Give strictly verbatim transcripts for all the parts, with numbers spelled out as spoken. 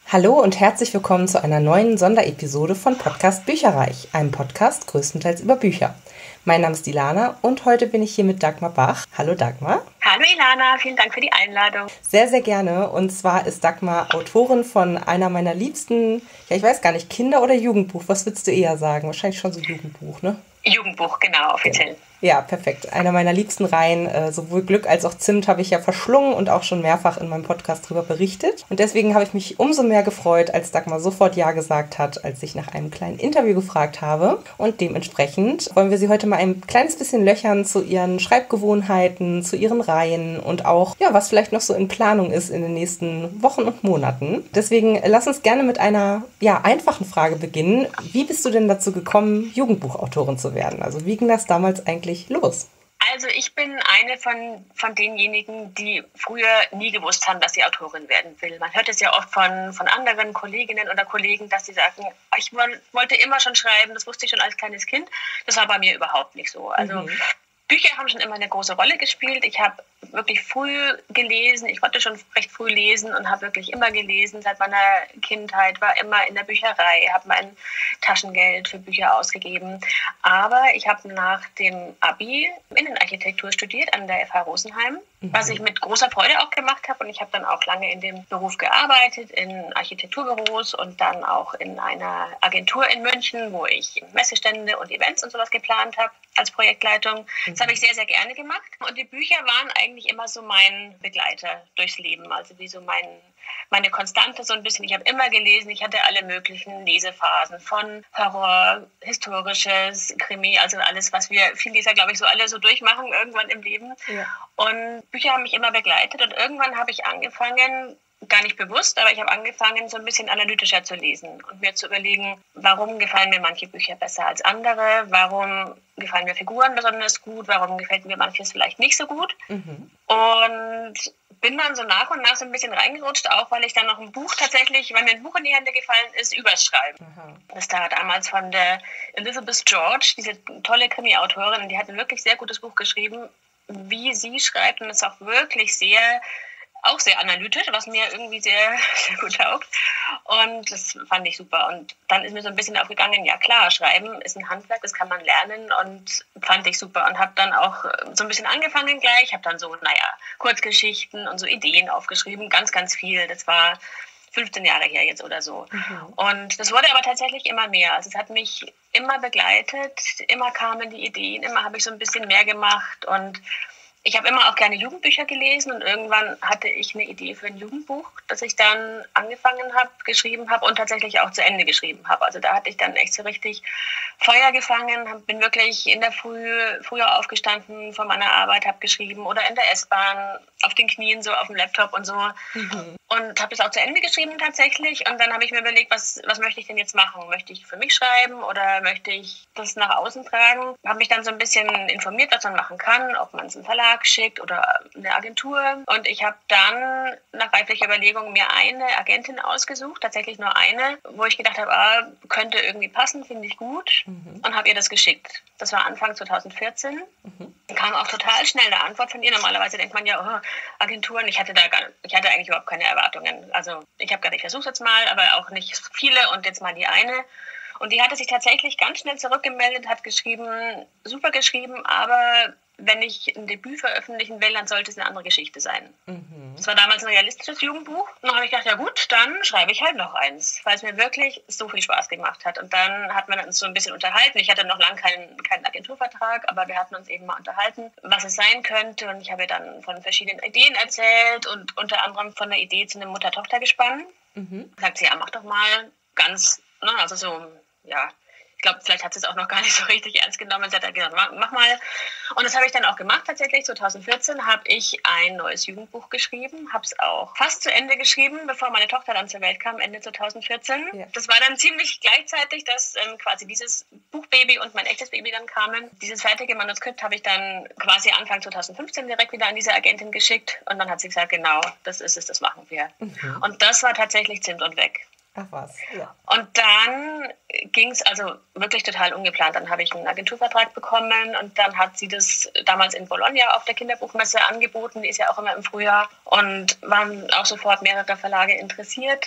Hallo und herzlich willkommen zu einer neuen Sonderepisode von Podcast Bücherreich, einem Podcast größtenteils über Bücher. Mein Name ist Ilana und heute bin ich hier mit Dagmar Bach. Hallo Dagmar. Hallo Ilana, vielen Dank für die Einladung. Sehr, sehr gerne. Und zwar ist Dagmar Autorin von einer meiner liebsten, ja ich weiß gar nicht, Kinder- oder Jugendbuch. Was würdest du eher sagen? Wahrscheinlich schon so Jugendbuch, ne? Jugendbuch, genau, offiziell. Ja, perfekt. Einer meiner liebsten Reihen, äh, sowohl Glück als auch Zimt, habe ich ja verschlungen und auch schon mehrfach in meinem Podcast drüber berichtet. Und deswegen habe ich mich umso mehr gefreut, als Dagmar sofort Ja gesagt hat, als ich nach einem kleinen Interview gefragt habe. Und dementsprechend wollen wir sie heute mal ein kleines bisschen löchern zu ihren Schreibgewohnheiten, zu ihren Reihen und auch, ja, was vielleicht noch so in Planung ist in den nächsten Wochen und Monaten. Deswegen lass uns gerne mit einer, ja, einfachen Frage beginnen. Wie bist du denn dazu gekommen, Jugendbuchautorin zu werden? Also wie ging das damals eigentlich los? Also ich bin eine von, von denjenigen, die früher nie gewusst haben, dass sie Autorin werden will. Man hört es ja oft von, von anderen Kolleginnen oder Kollegen, dass sie sagen, ich wollte immer schon schreiben, das wusste ich schon als kleines Kind. Das war bei mir überhaupt nicht so. Also mhm. Bücher haben schon immer eine große Rolle gespielt. Ich habe wirklich früh gelesen. Ich konnte schon recht früh lesen und habe wirklich immer gelesen. Seit meiner Kindheit war immer in der Bücherei, habe mein Taschengeld für Bücher ausgegeben. Aber ich habe nach dem Abi Innenarchitektur studiert an der F H Rosenheim, mhm. was ich mit großer Freude auch gemacht habe. Und ich habe dann auch lange in dem Beruf gearbeitet, in Architekturbüros und dann auch in einer Agentur in München, wo ich Messestände und Events und sowas geplant habe als Projektleitung. Mhm. Das habe ich sehr, sehr gerne gemacht. Und die Bücher waren eigentlich immer so mein Begleiter durchs Leben, also wie so mein, meine Konstante so ein bisschen. Ich habe immer gelesen, ich hatte alle möglichen Lesephasen von Horror, Historisches, Krimi, also alles, was wir viele Leser, glaube ich, so alle so durchmachen irgendwann im Leben. Ja. Und Bücher haben mich immer begleitet und irgendwann habe ich angefangen, gar nicht bewusst, aber ich habe angefangen, so ein bisschen analytischer zu lesen und mir zu überlegen, warum gefallen mir manche Bücher besser als andere, warum gefallen mir Figuren besonders gut, warum gefällt mir manches vielleicht nicht so gut. Mhm. Und bin dann so nach und nach so ein bisschen reingerutscht, auch weil ich dann noch ein Buch tatsächlich, weil mir ein Buch in die Hände gefallen ist, übers Schreiben. Mhm. Das da damals von der Elizabeth George, diese tolle Krimi-Autorin, die hat ein wirklich sehr gutes Buch geschrieben, wie sie schreibt, und ist auch wirklich sehr auch sehr analytisch, was mir irgendwie sehr, sehr gut taugt. Und das fand ich super. Und dann ist mir so ein bisschen aufgegangen, ja klar, Schreiben ist ein Handwerk, das kann man lernen, und fand ich super. Und habe dann auch so ein bisschen angefangen gleich, habe dann so, naja, Kurzgeschichten und so Ideen aufgeschrieben, ganz, ganz viel. Das war fünfzehn Jahre her jetzt oder so. Mhm. Und das wurde aber tatsächlich immer mehr. Also es hat mich immer begleitet, immer kamen die Ideen, immer habe ich so ein bisschen mehr gemacht, und ich habe immer auch gerne Jugendbücher gelesen, und irgendwann hatte ich eine Idee für ein Jugendbuch, das ich dann angefangen habe, geschrieben habe und tatsächlich auch zu Ende geschrieben habe. Also da hatte ich dann echt so richtig Feuer gefangen, bin wirklich in der Früh früher aufgestanden von meiner Arbeit, habe geschrieben, oder in der S-Bahn auf den Knien so auf dem Laptop und so. Mhm. Und habe das auch zu Ende geschrieben tatsächlich. Und dann habe ich mir überlegt, was, was möchte ich denn jetzt machen? Möchte ich für mich schreiben oder möchte ich das nach außen tragen? Habe mich dann so ein bisschen informiert, was man machen kann, ob man es einen Verlag schickt oder eine Agentur. Und ich habe dann nach reiflicher Überlegung mir eine Agentin ausgesucht, tatsächlich nur eine, wo ich gedacht habe, ah, könnte irgendwie passen, finde ich gut, mhm. und habe ihr das geschickt. Das war Anfang zwanzig vierzehn. Mhm. Kam auch total schnell eine Antwort von ihr. Normalerweise denkt man ja, oh, Agenturen, ich hatte da gar, ich hatte eigentlich überhaupt keine Erwartungen. Also ich habe gedacht, ich versuche es jetzt mal, aber auch nicht viele, und jetzt mal die eine. Und die hatte sich tatsächlich ganz schnell zurückgemeldet, hat geschrieben, super geschrieben, aber wenn ich ein Debüt veröffentlichen will, dann sollte es eine andere Geschichte sein. Mhm. Das war damals ein realistisches Jugendbuch. Und dann habe ich gedacht, ja gut, dann schreibe ich halt noch eins, weil es mir wirklich so viel Spaß gemacht hat. Und dann hat man uns so ein bisschen unterhalten. Ich hatte noch lange keinen, keinen Agenturvertrag, aber wir hatten uns eben mal unterhalten, was es sein könnte. Und ich habe ihr dann von verschiedenen Ideen erzählt und unter anderem von der Idee zu einem Mutter-Tochter-Gespann. Mhm. Sagt sie, ja, mach doch mal ganz, ne, also so, ja, ich glaube, vielleicht hat sie es auch noch gar nicht so richtig ernst genommen. Sie hat dann gesagt, mach, mach mal. Und das habe ich dann auch gemacht tatsächlich. zwanzig vierzehn habe ich ein neues Jugendbuch geschrieben, habe es auch fast zu Ende geschrieben, bevor meine Tochter dann zur Welt kam, Ende zwanzig vierzehn. Ja. Das war dann ziemlich gleichzeitig, dass ähm, quasi dieses Buchbaby und mein echtes Baby dann kamen. Dieses fertige Manuskript habe ich dann quasi Anfang zwanzig fünfzehn direkt wieder an diese Agentin geschickt. Und dann hat sie gesagt, genau, das ist es, das machen wir. Mhm. Und das war tatsächlich Zimt und weg. Ach was, ja. Und dann ging es also wirklich total ungeplant. Dann habe ich einen Agenturvertrag bekommen, und dann hat sie das damals in Bologna auf der Kinderbuchmesse angeboten. Die ist ja auch immer im Frühjahr, und waren auch sofort mehrere Verlage interessiert.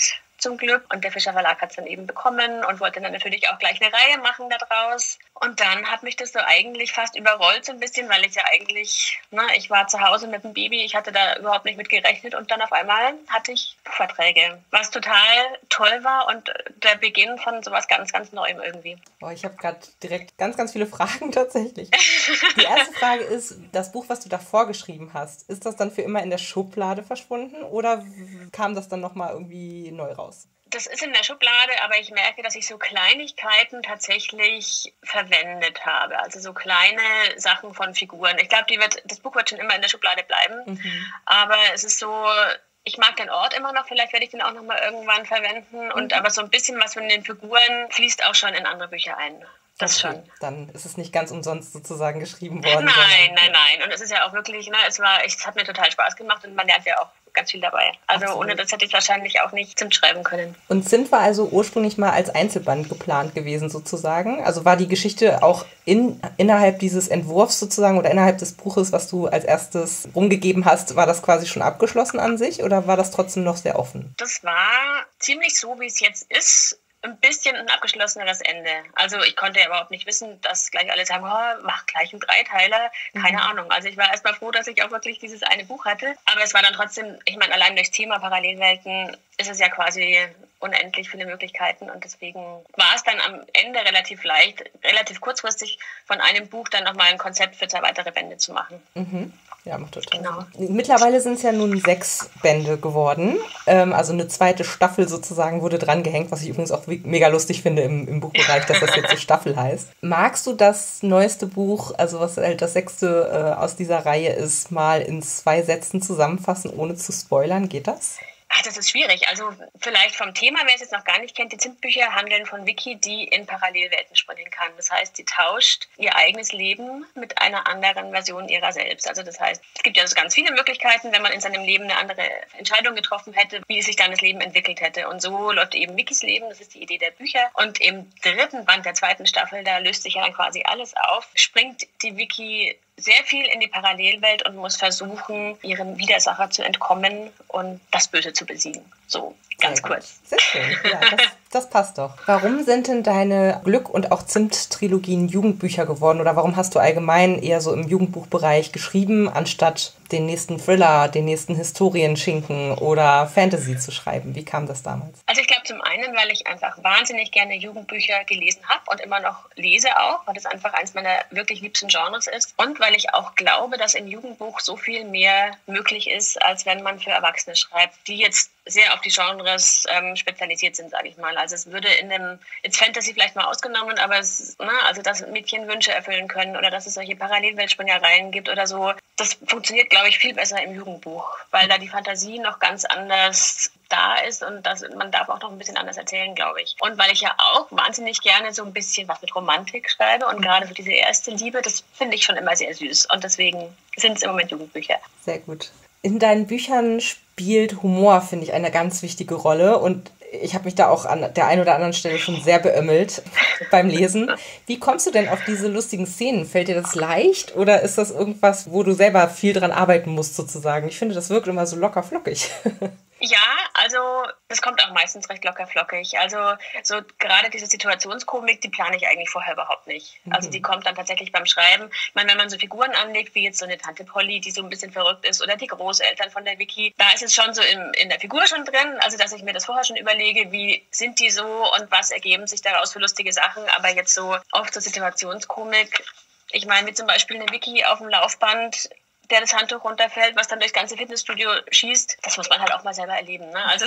zum Glück. Und der Fischer Verlag hat es dann eben bekommen und wollte dann natürlich auch gleich eine Reihe machen daraus. Und dann hat mich das so eigentlich fast überrollt so ein bisschen, weil ich ja eigentlich, ne, ich war zu Hause mit dem Baby, ich hatte da überhaupt nicht mit gerechnet und dann auf einmal hatte ich Buchverträge, was total toll war und der Beginn von sowas ganz, ganz Neuem irgendwie. Oh, ich habe gerade direkt ganz, ganz viele Fragen tatsächlich. Die erste Frage ist, das Buch, was du davor geschrieben hast, ist das dann für immer in der Schublade verschwunden oder kam das dann nochmal irgendwie neu raus? Das ist in der Schublade, aber ich merke, dass ich so Kleinigkeiten tatsächlich verwendet habe. Also so kleine Sachen von Figuren. Ich glaube, die wird, das Buch wird schon immer in der Schublade bleiben. Mhm. Aber es ist so, ich mag den Ort immer noch, vielleicht werde ich den auch nochmal irgendwann verwenden. Und mhm. aber so ein bisschen was von den Figuren fließt auch schon in andere Bücher ein. Das okay, schon. Dann ist es nicht ganz umsonst sozusagen geschrieben worden. Nein, nein, nein. Und es ist ja auch wirklich, ne, es war, es hat mir total Spaß gemacht und man lernt ja auch ganz viel dabei. Also Absolut. Ohne das hätte ich wahrscheinlich auch nicht Zimt schreiben können. Und Zimt war also ursprünglich mal als Einzelband geplant gewesen sozusagen? Also war die Geschichte auch in, innerhalb dieses Entwurfs sozusagen oder innerhalb des Buches, was du als erstes rumgegeben hast, war das quasi schon abgeschlossen an sich oder war das trotzdem noch sehr offen? Das war ziemlich so, wie es jetzt ist. Ein bisschen ein abgeschlosseneres Ende. Also ich konnte ja überhaupt nicht wissen, dass gleich alle sagen, oh, mach gleich einen Dreiteiler. Keine mhm. Ahnung. Also ich war erstmal froh, dass ich auch wirklich dieses eine Buch hatte. Aber es war dann trotzdem, ich meine, allein durchs Thema Parallelwelten ist es ja quasi unendlich viele Möglichkeiten. Und deswegen war es dann am Ende relativ leicht, relativ kurzfristig von einem Buch dann nochmal ein Konzept für zwei weitere Bände zu machen. Mhm. Ja, macht total genau. Sinn. Mittlerweile sind es ja nun sechs Bände geworden. Ähm, also eine zweite Staffel sozusagen wurde dran gehängt, was ich übrigens auch mega lustig finde im, im Buchbereich, dass das jetzt so Staffel heißt. Magst du das neueste Buch, also was halt das sechste äh, aus dieser Reihe ist, mal in zwei Sätzen zusammenfassen, ohne zu spoilern? Geht das? Ach, das ist schwierig. Also vielleicht vom Thema, wer es jetzt noch gar nicht kennt, die Zimtbücher handeln von Vicky, die in Parallelwelten springen kann. Das heißt, sie tauscht ihr eigenes Leben mit einer anderen Version ihrer selbst. Also das heißt, es gibt ja so ganz viele Möglichkeiten, wenn man in seinem Leben eine andere Entscheidung getroffen hätte, wie sich dann das Leben entwickelt hätte. Und so läuft eben Vickys Leben, das ist die Idee der Bücher. Und im dritten Band der zweiten Staffel, da löst sich ja dann quasi alles auf, springt die Vicky sehr viel in die Parallelwelt und muss versuchen, ihrem Widersacher zu entkommen und das Böse zu besiegen. So, ganz sehr kurz. Sehr schön. Ja, das, das passt doch. Warum sind denn deine Glück- und auch Zimt-Trilogien Jugendbücher geworden? Oder warum hast du allgemein eher so im Jugendbuchbereich geschrieben, anstatt den nächsten Thriller, den nächsten Historienschinken oder Fantasy zu schreiben? Wie kam das damals? Also ich glaube zum einen, weil ich einfach wahnsinnig gerne Jugendbücher gelesen habe und immer noch lese auch, weil das einfach eins meiner wirklich liebsten Genres ist. Und weil ich auch glaube, dass im Jugendbuch so viel mehr möglich ist, als wenn man für Erwachsene schreibt, die jetzt sehr auf die Genres ähm, spezialisiert sind, sage ich mal. Also es würde in dem, jetzt Fantasy vielleicht mal ausgenommen, aber es, ne, also dass Mädchen Wünsche erfüllen können oder dass es solche Parallelweltspringereien gibt oder so, das funktioniert, glaube ich, viel besser im Jugendbuch, weil da die Fantasie noch ganz anders da ist und das, man darf auch noch ein bisschen anders erzählen, glaube ich. Und weil ich ja auch wahnsinnig gerne so ein bisschen was mit Romantik schreibe und gerade so diese erste Liebe, das finde ich schon immer sehr süß und deswegen sind es im Moment Jugendbücher. Sehr gut. In deinen Büchern spielt Humor, finde ich, eine ganz wichtige Rolle und ich habe mich da auch an der einen oder anderen Stelle schon sehr beömmelt beim Lesen. Wie kommst du denn auf diese lustigen Szenen? Fällt dir das leicht oder ist das irgendwas, wo du selber viel dran arbeiten musst sozusagen? Ich finde, das wirkt immer so locker flockig. Ja, also das kommt auch meistens recht locker flockig. Also so gerade diese Situationskomik, die plane ich eigentlich vorher überhaupt nicht. Mhm. Also die kommt dann tatsächlich beim Schreiben. Ich meine, wenn man so Figuren anlegt, wie jetzt so eine Tante Polly, die so ein bisschen verrückt ist, oder die Großeltern von der Vicky, da ist es schon so im, in der Figur schon drin, also dass ich mir das vorher schon überlege, wie sind die so und was ergeben sich daraus für lustige Sachen. Aber jetzt so oft so Situationskomik, ich meine, wie zum Beispiel eine Vicky auf dem Laufband, der das Handtuch runterfällt, was dann durchs ganze Fitnessstudio schießt, das muss man halt auch mal selber erleben. Ne? Also,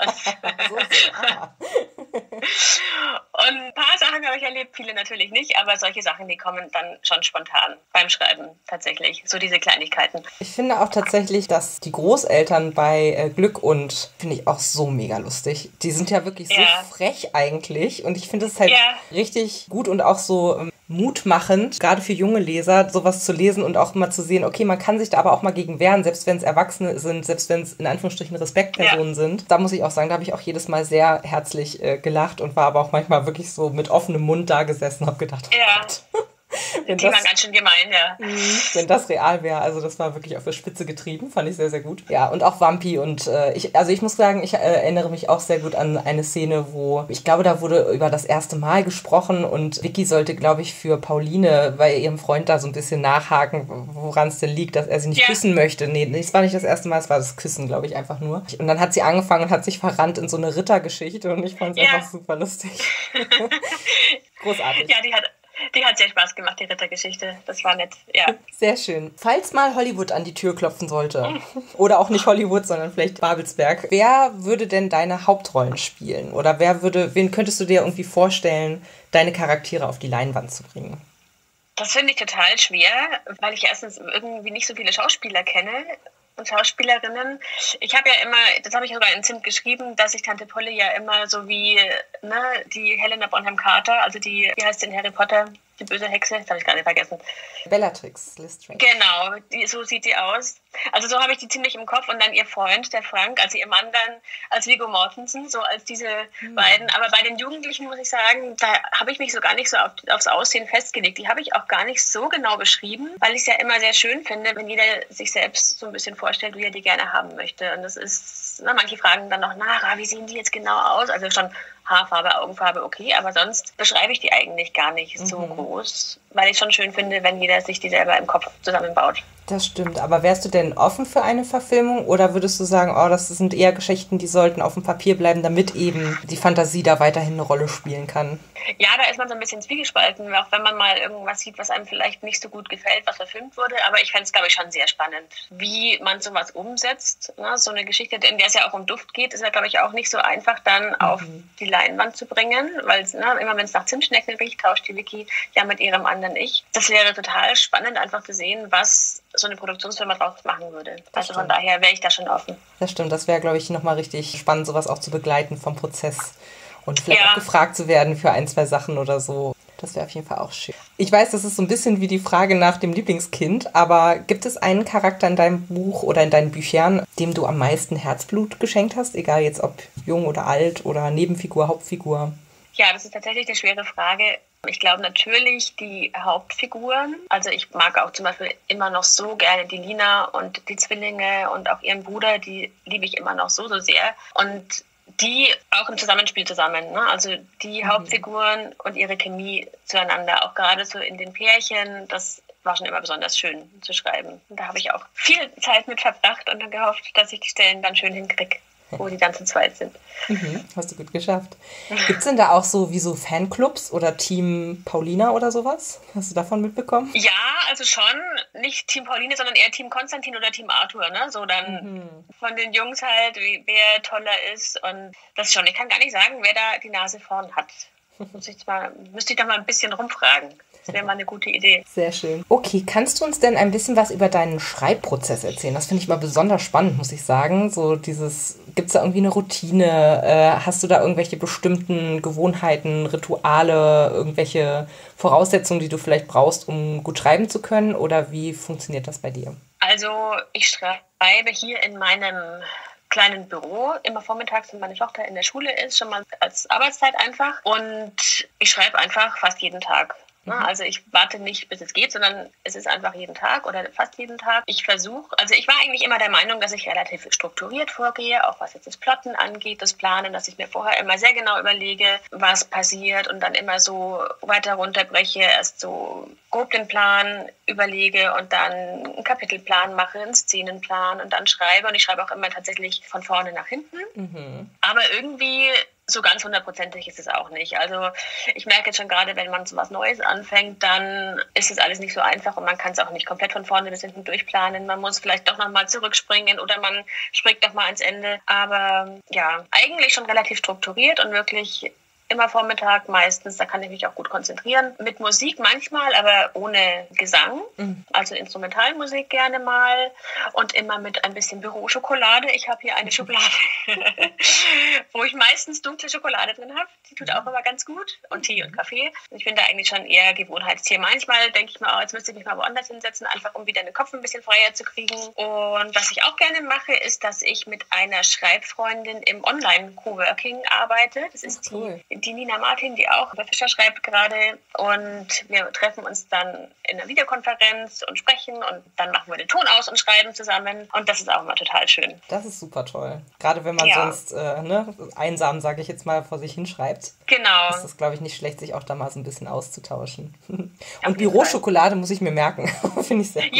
und ein paar Sachen habe ich erlebt, viele natürlich nicht, aber solche Sachen, die kommen dann schon spontan beim Schreiben tatsächlich, so diese Kleinigkeiten. Ich finde auch tatsächlich, dass die Großeltern bei äh, Glück und, finde ich auch so mega lustig. Die sind ja wirklich so ja. frech eigentlich und ich finde es halt ja. richtig gut und auch so ähm, mutmachend, gerade für junge Leser, sowas zu lesen und auch mal zu sehen, okay, man kann sich da aber auch mal gegen wehren, selbst wenn es Erwachsene sind, selbst wenn es in Anführungsstrichen Respektpersonen ja. sind. Da muss ich auch sagen, da habe ich auch jedes Mal sehr herzlich äh, gelacht und war aber auch manchmal wirklich so mit offenem Mund da gesessen und habe gedacht, oh ja. Gott. Wenn die das, waren ganz schön gemein, ja. wenn das real wäre, also das war wirklich auf der Spitze getrieben, fand ich sehr, sehr gut. Ja, und auch Wampi und äh, ich, also ich muss sagen, ich äh, erinnere mich auch sehr gut an eine Szene, wo, ich glaube, da wurde über das erste Mal gesprochen und Vicky sollte, glaube ich, für Pauline bei ihrem Freund da so ein bisschen nachhaken, woran es denn liegt, dass er sie nicht ja. küssen möchte. Nee, es war nicht das erste Mal, es war das Küssen, glaube ich, einfach nur. Und dann hat sie angefangen und hat sich verrannt in so eine Rittergeschichte und ich fand es ja. einfach super lustig. Großartig. Ja, die hat, die hat sehr Spaß gemacht, die Rittergeschichte. Das war nett, ja. Sehr schön. Falls mal Hollywood an die Tür klopfen sollte, oder auch nicht Hollywood, sondern vielleicht Babelsberg, wer würde denn deine Hauptrollen spielen? Oder wer würde, wen könntest du dir irgendwie vorstellen, deine Charaktere auf die Leinwand zu bringen? Das finde ich total schwer, weil ich erstens irgendwie nicht so viele Schauspieler kenne und Schauspielerinnen. Ich habe ja immer, das habe ich sogar in Zimt geschrieben, dass ich Tante Polly ja immer so wie ne, die Helena Bonham Carter, also die, wie heißt denn Harry Potter, die böse Hexe, das habe ich gerade vergessen. Bellatrix Lestrange. Genau, die, so sieht die aus. Also so habe ich die ziemlich im Kopf und dann ihr Freund, der Frank, also ihr Mann dann als Viggo Mortensen, so als diese hm. beiden. Aber bei den Jugendlichen muss ich sagen, da habe ich mich so gar nicht so auf, aufs Aussehen festgelegt. Die habe ich auch gar nicht so genau beschrieben, weil ich es ja immer sehr schön finde, wenn jeder sich selbst so ein bisschen vorstellt, wie er die gerne haben möchte. Und das ist, na, manche fragen dann noch nach, ah, wie sehen die jetzt genau aus? Also schon Haarfarbe, Augenfarbe, okay, aber sonst beschreibe ich die eigentlich gar nicht mhm. so groß, weil ich schon schön finde, wenn jeder sich die selber im Kopf zusammenbaut. Das stimmt, aber wärst du denn offen für eine Verfilmung oder würdest du sagen, oh, das sind eher Geschichten, die sollten auf dem Papier bleiben, damit eben die Fantasie da weiterhin eine Rolle spielen kann? Ja, da ist man so ein bisschen zwiegespalten, auch wenn man mal irgendwas sieht, was einem vielleicht nicht so gut gefällt, was verfilmt wurde, aber ich fände es, glaube ich, schon sehr spannend, wie man sowas umsetzt, ne? So eine Geschichte, in der es ja auch um Duft geht, ist ja, glaube ich, auch nicht so einfach dann mhm. auf die Leinwand zu bringen, weil ne, immer wenn es nach Zimtschnecken riecht, tauscht die Vicky ja mit ihrem anderen Ich. Das wäre total spannend, einfach zu sehen, was so eine Produktionsfirma draus machen würde. Also von daher wäre ich da schon offen. Das stimmt, das wäre, glaube ich, nochmal richtig spannend, sowas auch zu begleiten vom Prozess und vielleicht ja. auch gefragt zu werden für ein, zwei Sachen oder so. Das wäre auf jeden Fall auch schön. Ich weiß, das ist so ein bisschen wie die Frage nach dem Lieblingskind, aber gibt es einen Charakter in deinem Buch oder in deinen Büchern, dem du am meisten Herzblut geschenkt hast? Egal jetzt ob jung oder alt oder Nebenfigur, Hauptfigur. Ja, das ist tatsächlich eine schwere Frage. Ich glaube natürlich die Hauptfiguren. Also ich mag auch zum Beispiel immer noch so gerne die Lina und die Zwillinge und auch ihren Bruder, die liebe ich immer noch so, so sehr. Und die auch im Zusammenspiel zusammen, ne? Also die mhm. Hauptfiguren und ihre Chemie zueinander, auch gerade so in den Pärchen, das war schon immer besonders schön zu schreiben. Und da habe ich auch viel Zeit mit verbracht und dann gehofft, dass ich die Stellen dann schön hinkriege, wo die dann zu zweit sind. Mhm, hast du gut geschafft. Gibt es denn da auch so wie so Fanclubs oder Team Paulina oder sowas? Hast du davon mitbekommen? Ja, also schon. Nicht Team Pauline, sondern eher Team Konstantin oder Team Arthur. Ne? So dann mhm. von den Jungs halt, wie, wer toller ist. Und das schon. Ich kann gar nicht sagen, wer da die Nase vorn hat. Muss ich mal, müsste ich da mal ein bisschen rumfragen. Das wäre mal eine gute Idee. Sehr schön. Okay, kannst du uns denn ein bisschen was über deinen Schreibprozess erzählen? Das finde ich mal besonders spannend, muss ich sagen. So dieses, gibt es da irgendwie eine Routine? Äh, hast du da irgendwelche bestimmten Gewohnheiten, Rituale, irgendwelche Voraussetzungen, die du vielleicht brauchst, um gut schreiben zu können? Oder wie funktioniert das bei dir? Also ich schreibe hier in meinem kleinen Büro, immer vormittags, wenn meine Tochter in der Schule ist, schon mal als Arbeitszeit einfach. Und ich schreibe einfach fast jeden Tag. Also ich warte nicht, bis es geht, sondern es ist einfach jeden Tag oder fast jeden Tag. Ich versuche, also ich war eigentlich immer der Meinung, dass ich relativ strukturiert vorgehe, auch was jetzt das Plotten angeht, das Planen, dass ich mir vorher immer sehr genau überlege, was passiert und dann immer so weiter runterbreche, erst so grob den Plan überlege und dann einen Kapitelplan mache, einen Szenenplan und dann schreibe. Und ich schreibe auch immer tatsächlich von vorne nach hinten. Mhm. Aber irgendwie so ganz hundertprozentig ist es auch nicht. Also ich merke jetzt schon gerade, wenn man so was Neues anfängt, dann ist es alles nicht so einfach und man kann es auch nicht komplett von vorne bis hinten durchplanen. Man muss vielleicht doch nochmal zurückspringen oder man springt doch mal ans Ende. Aber ja, eigentlich schon relativ strukturiert und wirklich immer Vormittag meistens, da kann ich mich auch gut konzentrieren. Mit Musik manchmal, aber ohne Gesang. Mhm. Also Instrumentalmusik gerne mal. Und immer mit ein bisschen Büroschokolade. Ich habe hier eine Schublade, wo ich meistens dunkle Schokolade drin habe. Die tut auch immer ganz gut. Und Tee und Kaffee. Ich bin da eigentlich schon eher Gewohnheitstier. Manchmal denke ich mir, oh, jetzt müsste ich mich mal woanders hinsetzen, einfach um wieder den Kopf ein bisschen freier zu kriegen. Und was ich auch gerne mache, ist, dass ich mit einer Schreibfreundin im Online-Coworking arbeite. Das ist cool. Die die Nina Martin, die auch über Fischer schreibt gerade. Und wir treffen uns dann in einer Videokonferenz und sprechen und dann machen wir den Ton aus und schreiben zusammen. Und das ist auch immer total schön. Das ist super toll. Gerade wenn man ja. sonst äh, ne, einsam, sage ich jetzt mal, vor sich hinschreibt. Genau. Ist das, glaube ich, nicht schlecht, sich auch da mal so ein bisschen auszutauschen. Und Büroschokolade muss ich mir merken. Finde ich sehr gut. Ja,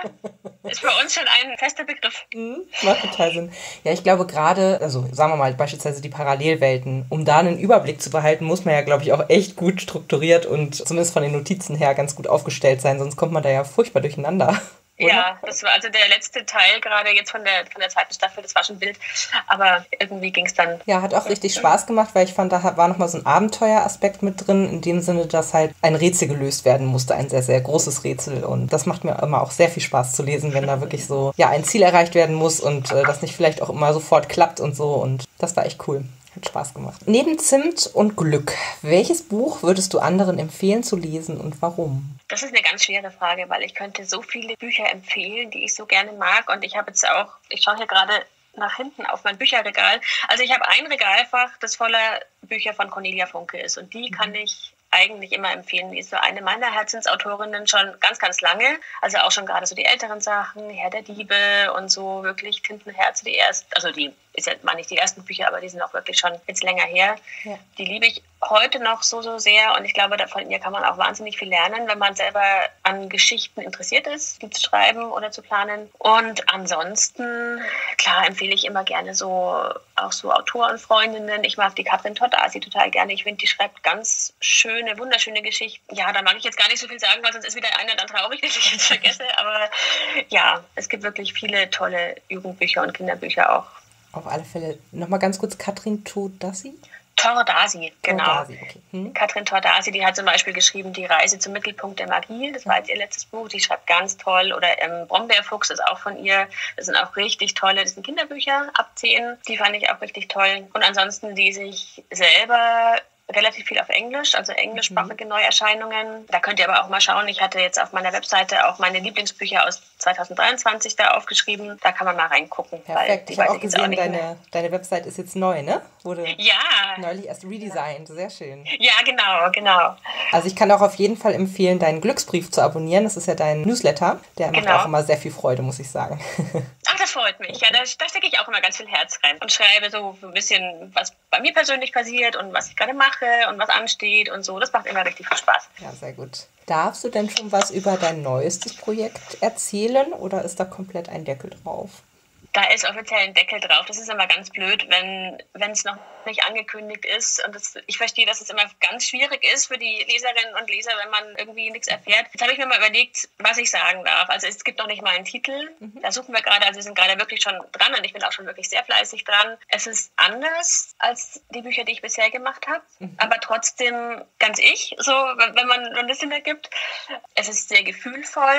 ja. Ist für uns schon ein fester Begriff. Mhm. Macht total Sinn. Ja, ich glaube gerade, also sagen wir mal beispielsweise die Parallelwelten, um da einen Überblick zu behalten, muss man ja, glaube ich, auch echt gut strukturiert und zumindest von den Notizen her ganz gut aufgestellt sein, sonst kommt man da ja furchtbar durcheinander. Oder? Ja, das war also der letzte Teil gerade jetzt von der, von der zweiten Staffel, das war schon wild, aber irgendwie ging es dann. Ja, hat auch richtig Spaß gemacht, weil ich fand, da war nochmal so ein Abenteueraspekt mit drin, in dem Sinne, dass halt ein Rätsel gelöst werden musste, ein sehr, sehr großes Rätsel und das macht mir immer auch sehr viel Spaß zu lesen, wenn da wirklich so, ja, ein Ziel erreicht werden muss und äh, das nicht vielleicht auch immer sofort klappt und so und das war echt cool. Hat Spaß gemacht. Neben Zimt und Glück, welches Buch würdest du anderen empfehlen zu lesen und warum? Das ist eine ganz schwere Frage, weil ich könnte so viele Bücher empfehlen, die ich so gerne mag. Und ich habe jetzt auch, ich schaue hier gerade nach hinten auf mein Bücherregal. Also ich habe ein Regalfach, das voller Bücher von Cornelia Funke ist. Und die kann ich eigentlich immer empfehlen. Die ist so eine meiner Herzensautorinnen schon ganz, ganz lange. Also auch schon gerade so die älteren Sachen, Herr der Diebe und so wirklich Tintenherz, die ersten, also die ist ja mal nicht die ersten Bücher, aber die sind auch wirklich schon jetzt länger her. Ja. Die liebe ich heute noch so, so sehr und ich glaube, von ihr kann man auch wahnsinnig viel lernen, wenn man selber an Geschichten interessiert ist, die zu schreiben oder zu planen. Und ansonsten, klar, empfehle ich immer gerne so, auch so Autorenfreundinnen. Ich mag die Katrin Tordasi total gerne. Ich finde, die schreibt ganz schöne, wunderschöne Geschichten. Ja, da mag ich jetzt gar nicht so viel sagen, weil sonst ist wieder einer dann traurig, wenn ich jetzt vergesse. Aber ja, es gibt wirklich viele tolle Jugendbücher und Kinderbücher auch. Auf alle Fälle. Nochmal ganz kurz, Katrin Tordasi? Tordasi, genau. Tordasi, okay. Hm. Katrin Tordasi, die hat zum Beispiel geschrieben Die Reise zum Mittelpunkt der Magie. Das war jetzt ihr letztes Buch. Die schreibt ganz toll. Oder ähm, Brombeerfuchs ist auch von ihr. Das sind auch richtig tolle, das sind Kinderbücher ab zehn. Die fand ich auch richtig toll. Und ansonsten lese ich selber relativ viel auf Englisch, also englischsprachige mhm. Neuerscheinungen. Da könnt ihr aber auch mal schauen. Ich hatte jetzt auf meiner Webseite auch meine Lieblingsbücher aus zwanzig dreiundzwanzig da aufgeschrieben. Da kann man mal reingucken. Perfekt. Ich habe auch gesehen, auch deine, deine Website ist jetzt neu, ne? Wurde ja. neulich erst redesigned. Sehr schön. Ja, genau, genau. Also ich kann auch auf jeden Fall empfehlen, deinen Glücksbrief zu abonnieren. Das ist ja dein Newsletter. Der macht genau. auch immer sehr viel Freude, muss ich sagen. Ach, das freut mich. Ja, da, da stecke ich auch immer ganz viel Herz rein und schreibe so ein bisschen, was bei mir persönlich passiert und was ich gerade mache und was ansteht und so. Das macht immer richtig viel Spaß. Ja, sehr gut. Darfst du denn schon was über dein neuestes Projekt erzählen oder ist da komplett ein Deckel drauf? Da ist offiziell ein Deckel drauf. Das ist immer ganz blöd, wenn wenn es noch nicht angekündigt ist. Und das, ich verstehe, dass es immer ganz schwierig ist für die Leserinnen und Leser, wenn man irgendwie nichts erfährt. Jetzt habe ich mir mal überlegt, was ich sagen darf. Also es gibt noch nicht mal einen Titel. Mhm. Da suchen wir gerade, also wir sind gerade wirklich schon dran und ich bin auch schon wirklich sehr fleißig dran. Es ist anders als die Bücher, die ich bisher gemacht habe, mhm. aber trotzdem ganz ich, so wenn man ein bisschen mehr gibt. Es ist sehr gefühlvoll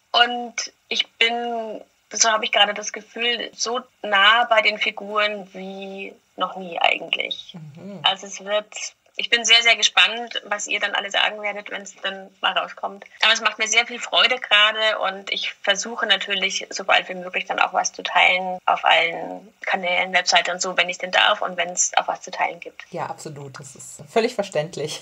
und ich bin... So habe ich gerade das Gefühl, so nah bei den Figuren wie noch nie eigentlich. Mhm. Also es wird, ich bin sehr, sehr gespannt, was ihr dann alle sagen werdet, wenn es dann mal rauskommt. Aber es macht mir sehr viel Freude gerade und ich versuche natürlich, so bald wie möglich dann auch was zu teilen auf allen Kanälen, Webseite und so, wenn ich denn darf und wenn es auch was zu teilen gibt. Ja, absolut. Das ist völlig verständlich.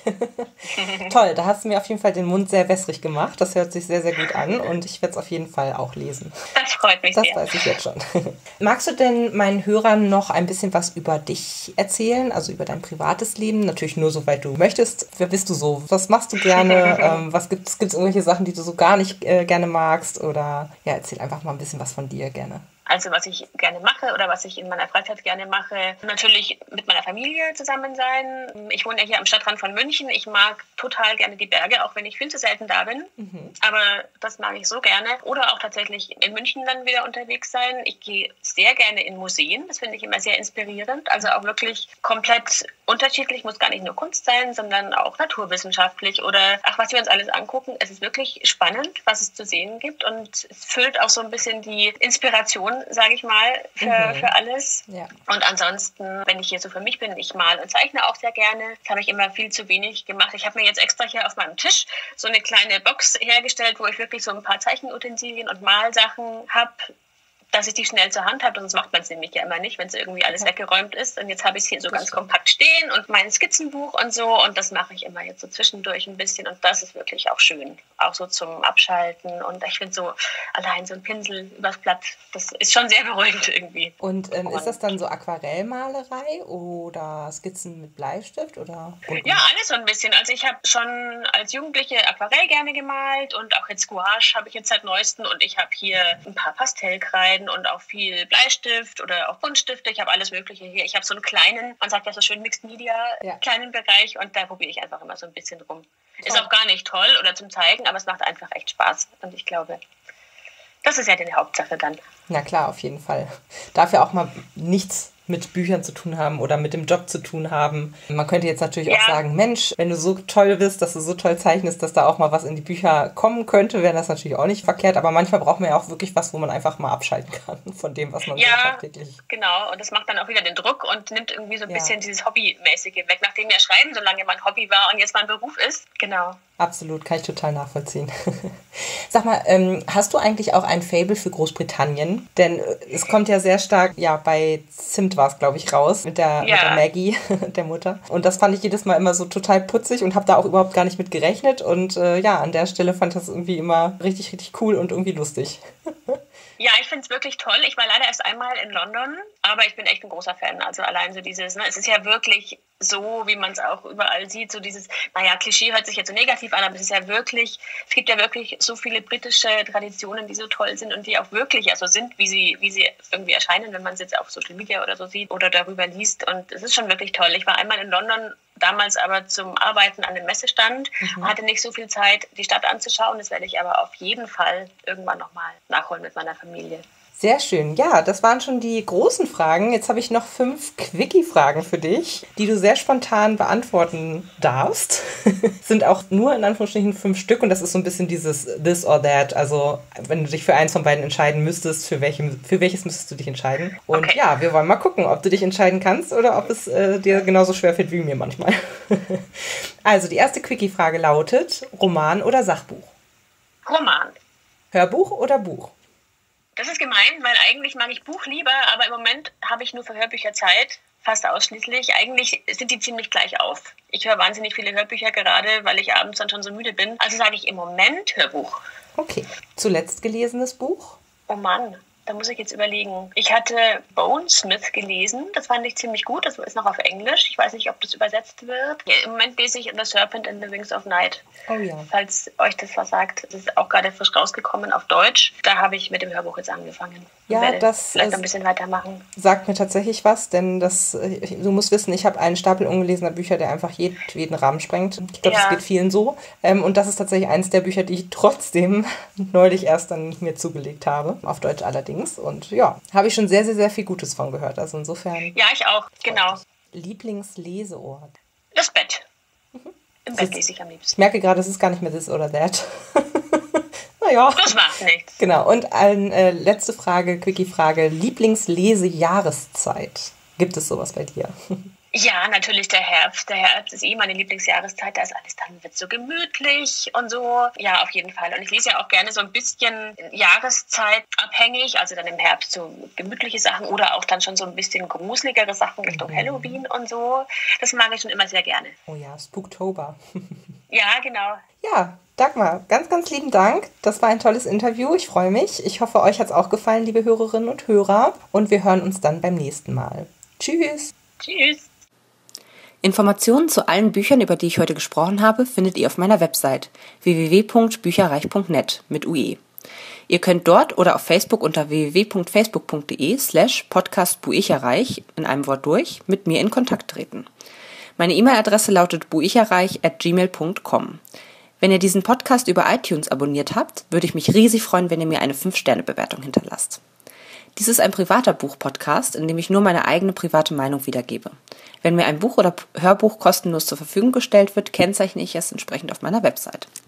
Toll, da hast du mir auf jeden Fall den Mund sehr wässrig gemacht. Das hört sich sehr, sehr gut an und ich werde es auf jeden Fall auch lesen. Das freut mich das sehr. Das weiß ich jetzt schon. Magst du denn meinen Hörern noch ein bisschen was über dich erzählen, also über dein privates Leben? Natürlich nur soweit du möchtest. Wer bist du so? Was machst du gerne? ähm, was gibt's? Gibt's irgendwelche Sachen, die du so gar nicht äh, gerne magst? Oder ja, erzähl einfach mal ein bisschen was von dir gerne. Also was ich gerne mache oder was ich in meiner Freizeit gerne mache, natürlich mit meiner Familie zusammen sein. Ich wohne ja hier am Stadtrand von München. Ich mag total gerne die Berge, auch wenn ich viel zu selten da bin. Mhm. Aber das mag ich so gerne. Oder auch tatsächlich in München dann wieder unterwegs sein. Ich gehe sehr gerne in Museen. Das finde ich immer sehr inspirierend. Also auch wirklich komplett unterschiedlich. Muss gar nicht nur Kunst sein, sondern auch naturwissenschaftlich oder ach, was wir uns alles angucken. Es ist wirklich spannend, was es zu sehen gibt. Und es füllt auch so ein bisschen die Inspiration, sage ich mal, für, mhm. für alles. Ja. Und ansonsten, wenn ich hier so für mich bin, ich male und zeichne auch sehr gerne. Das habe ich immer viel zu wenig gemacht. Ich habe mir jetzt extra hier auf meinem Tisch so eine kleine Box hergestellt, wo ich wirklich so ein paar Zeichenutensilien und Malsachen habe, dass ich die schnell zur Hand habe, sonst macht man es nämlich ja immer nicht, wenn es irgendwie alles ja. weggeräumt ist. Und jetzt habe ich es hier so das ganz stimmt. kompakt stehen und mein Skizzenbuch und so. Und das mache ich immer jetzt so zwischendurch ein bisschen. Und das ist wirklich auch schön. Auch so zum Abschalten. Und ich finde so allein so ein Pinsel übers Blatt, das ist schon sehr beruhigend irgendwie. Und ähm, ist das dann so Aquarellmalerei oder Skizzen mit Bleistift? Oder? Ja, alles so ein bisschen. Also ich habe schon als Jugendliche Aquarell gerne gemalt und auch jetzt Gouache habe ich jetzt seit neuestem. Und ich habe hier ein paar Pastellkreiden und auch viel Bleistift oder auch Buntstifte. Ich habe alles Mögliche hier. Ich habe so einen kleinen, man sagt ja so schön Mixed Media, ja. kleinen Bereich und da probiere ich einfach immer so ein bisschen rum. Toll. Ist auch gar nicht toll oder zum Zeigen, aber es macht einfach echt Spaß. Und ich glaube, das ist ja die Hauptsache dann. Na klar, auf jeden Fall. Darf ja auch mal nichts mit Büchern zu tun haben oder mit dem Job zu tun haben. Man könnte jetzt natürlich ja. auch sagen, Mensch, wenn du so toll bist, dass du so toll zeichnest, dass da auch mal was in die Bücher kommen könnte, wäre das natürlich auch nicht verkehrt. Aber manchmal braucht man ja auch wirklich was, wo man einfach mal abschalten kann von dem, was man ja, so tagtäglich... genau. Und das macht dann auch wieder den Druck und nimmt irgendwie so ein ja. bisschen dieses Hobbymäßige weg, nachdem ja Schreiben so lange mein Hobby war und jetzt mein Beruf ist. Genau. Absolut, kann ich total nachvollziehen. Sag mal, ähm, hast du eigentlich auch ein Faible für Großbritannien? Denn es kommt ja sehr stark, ja, bei Zimt war es, glaube ich, raus, mit der, ja. mit der Maggie, der Mutter. Und das fand ich jedes Mal immer so total putzig und habe da auch überhaupt gar nicht mit gerechnet. Und äh, ja, an der Stelle fand ich das irgendwie immer richtig, richtig cool und irgendwie lustig. Ja, ich finde es wirklich toll. Ich war leider erst einmal in London, aber ich bin echt ein großer Fan. Also allein so dieses, ne, es ist ja wirklich so, wie man es auch überall sieht, so dieses, naja, Klischee hört sich jetzt so negativ an, aber es ist ja wirklich, es gibt ja wirklich so viele britische Traditionen, die so toll sind und die auch wirklich also sind, wie sie, wie sie irgendwie erscheinen, wenn man es jetzt auf Social Media oder so sieht oder darüber liest. Und es ist schon wirklich toll. Ich war einmal in London, damals aber zum Arbeiten an dem Messestand, mhm. hatte nicht so viel Zeit, die Stadt anzuschauen. Das werde ich aber auf jeden Fall irgendwann nochmal nachholen mit meiner Familie. Sehr schön. Ja, das waren schon die großen Fragen. Jetzt habe ich noch fünf Quickie-Fragen für dich, die du sehr spontan beantworten darfst. Sind auch nur in Anführungsstrichen fünf Stück und das ist so ein bisschen dieses This or That. Also wenn du dich für eins von beiden entscheiden müsstest, für, welchem, für welches müsstest du dich entscheiden? Und okay. ja, wir wollen mal gucken, ob du dich entscheiden kannst oder ob es äh, dir genauso schwer fällt wie mir manchmal. Also die erste Quickie-Frage lautet, Roman oder Sachbuch? Roman. Hörbuch oder Buch? Das ist gemein, weil eigentlich mag ich Buch lieber, aber im Moment habe ich nur für Hörbücher Zeit, fast ausschließlich. Eigentlich sind die ziemlich gleich auf. Ich höre wahnsinnig viele Hörbücher gerade, weil ich abends dann schon so müde bin. Also sage ich im Moment Hörbuch. Okay. Zuletzt gelesenes Buch? Oh Mann, da muss ich jetzt überlegen. Ich hatte Bonesmith gelesen, das fand ich ziemlich gut, das ist noch auf Englisch. Ich weiß nicht, ob das übersetzt wird. Ja, im Moment lese ich The Serpent in the Wings of Night. Oh ja. Falls euch das was sagt, das ist auch gerade frisch rausgekommen auf Deutsch. Da habe ich mit dem Hörbuch jetzt angefangen. Ja, werde das vielleicht ein bisschen weitermachen. Sagt mir tatsächlich was, denn das, du musst wissen, ich habe einen Stapel ungelesener Bücher, der einfach jeden Rahmen sprengt. Ich glaube, ja. das geht vielen so. Und das ist tatsächlich eines der Bücher, die ich trotzdem neulich erst dann mir zugelegt habe, auf Deutsch allerdings. Und ja, habe ich schon sehr, sehr, sehr viel Gutes von gehört. Also insofern. Ja, ich auch, genau. Lieblingsleseort? Das Bett. Mhm. Im Bett lese ich am liebsten. Ich merke gerade, es ist gar nicht mehr this oder that. Naja. Das macht nichts. Genau. Und eine äh, letzte Frage, Quickie-Frage. Lieblingslesejahreszeit. Gibt es sowas bei dir? Ja, natürlich der Herbst. Der Herbst ist eh meine Lieblingsjahreszeit. Da ist alles dann wird so gemütlich und so. Ja, auf jeden Fall. Und ich lese ja auch gerne so ein bisschen jahreszeitabhängig. Also dann im Herbst so gemütliche Sachen oder auch dann schon so ein bisschen gruseligere Sachen Richtung mhm. Halloween und so. Das mag ich schon immer sehr gerne. Oh ja, Spooktober. Ja, genau. Ja, Dagmar, ganz, ganz lieben Dank. Das war ein tolles Interview. Ich freue mich. Ich hoffe, euch hat es auch gefallen, liebe Hörerinnen und Hörer. Und wir hören uns dann beim nächsten Mal. Tschüss. Tschüss. Informationen zu allen Büchern, über die ich heute gesprochen habe, findet ihr auf meiner Website w w w punkt bücherreich punkt net mit U E. Ihr könnt dort oder auf Facebook unter w w w punkt facebook punkt de slash podcast buicherreich in einem Wort durch mit mir in Kontakt treten. Meine E-Mail-Adresse lautet buicherreich at gmail punkt com. Wenn ihr diesen Podcast über iTunes abonniert habt, würde ich mich riesig freuen, wenn ihr mir eine fünf Sterne Bewertung hinterlasst. Dies ist ein privater Buch-Podcast, in dem ich nur meine eigene private Meinung wiedergebe. Wenn mir ein Buch oder Hörbuch kostenlos zur Verfügung gestellt wird, kennzeichne ich es entsprechend auf meiner Website.